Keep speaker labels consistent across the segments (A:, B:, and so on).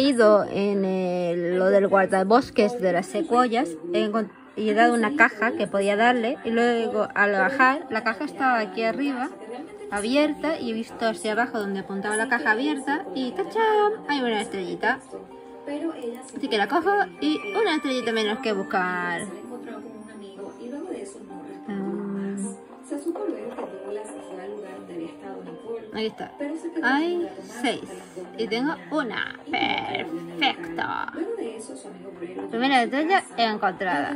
A: ido en lo del guardabosques de las secuoyas y he dado una caja que podía darle, y luego al bajar la caja estaba aquí arriba abierta y he visto hacia abajo donde apuntaba la caja abierta y ¡tachán! Hay una estrellita. Así que la cojo y una estrellita menos que buscar. Ahí está. Hay 6 y tengo una. Perfecto. Primera estrella encontrada.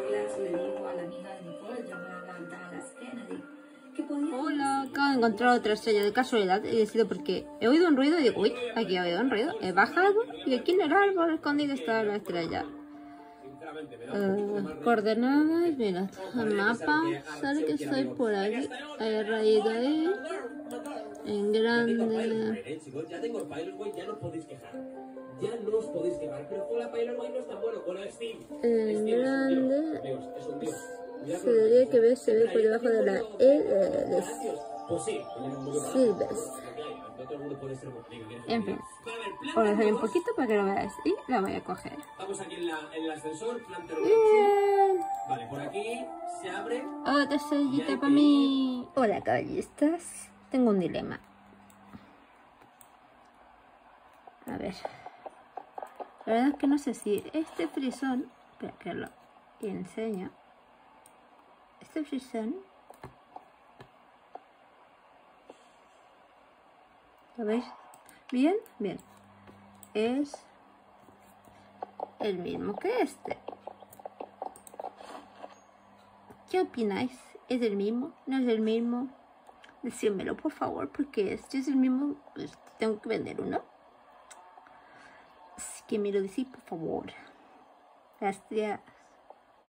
A: Hola, acabo de encontrar otra estrella de casualidad y decido porque he oído un ruido y digo, uy, aquí he oído un ruido. He bajado y aquí en el árbol escondido está la estrella. Coordenadas, mira, el mapa, sale que estoy por aquí, he raído ahí, en grande.
B: Ya tengo el Pilotway, ya no os podéis quejar. Ya no os podéis quejar, pero con la Pilotway no es tan bueno, con el Steam.
A: En grande,
B: es un dios.
A: se debería que ver, se ve por debajo de la E de Silves. En fin, os lo doy un poquito para que lo veáis y la voy a coger.
B: Vamos aquí en el ascensor, vale, por aquí se abre.
A: Otra estrellita para mí. Hola caballistas, tengo un dilema. A ver, la verdad es que no sé si este frisón, espera que lo enseño. Este frisón, ¿lo veis? Bien, bien. Es el mismo que este. ¿Qué opináis? ¿Es el mismo? ¿No es el mismo? Decídmelo por favor, porque si es el mismo, pues tengo que vender uno. Así que me lo decís por favor. Gracias.